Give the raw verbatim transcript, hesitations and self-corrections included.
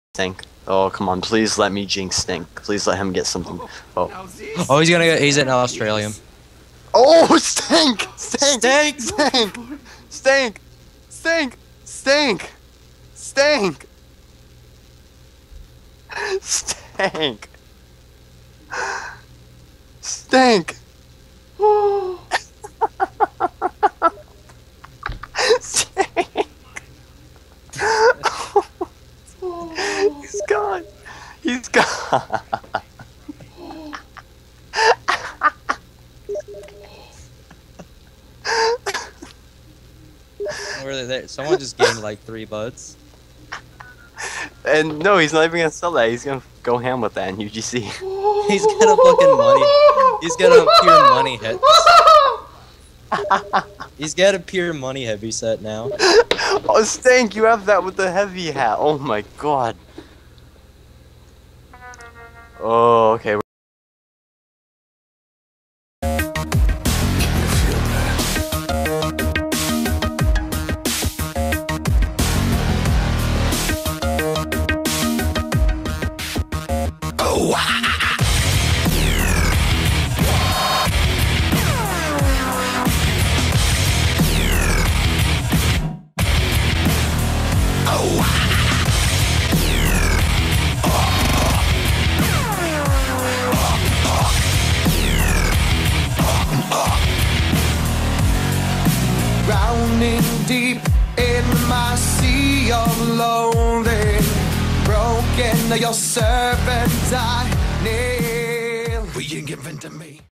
Stink. Oh, come on, please let me jinx Stink. Please let him get something. Oh. Oh, he's gonna get, he's in Australium. Oh, Stink! Stink! Stink! Stink! Stink! Stink! Stink! Stink! Stink! Stink! Stink! He's gone! He's gone! Where they, someone just gained like three buds. And no, he's not even gonna sell that. He's gonna go ham with that in U G C. He's gonna fucking money. He's gonna pure money hit. He's got a pure money heavy set now. Oh, Stank, you have that with the heavy hat. Oh my god. Oh, okay. Drowning deep in my sea of loathing, broken, your servant I kneel. Will you give in to me?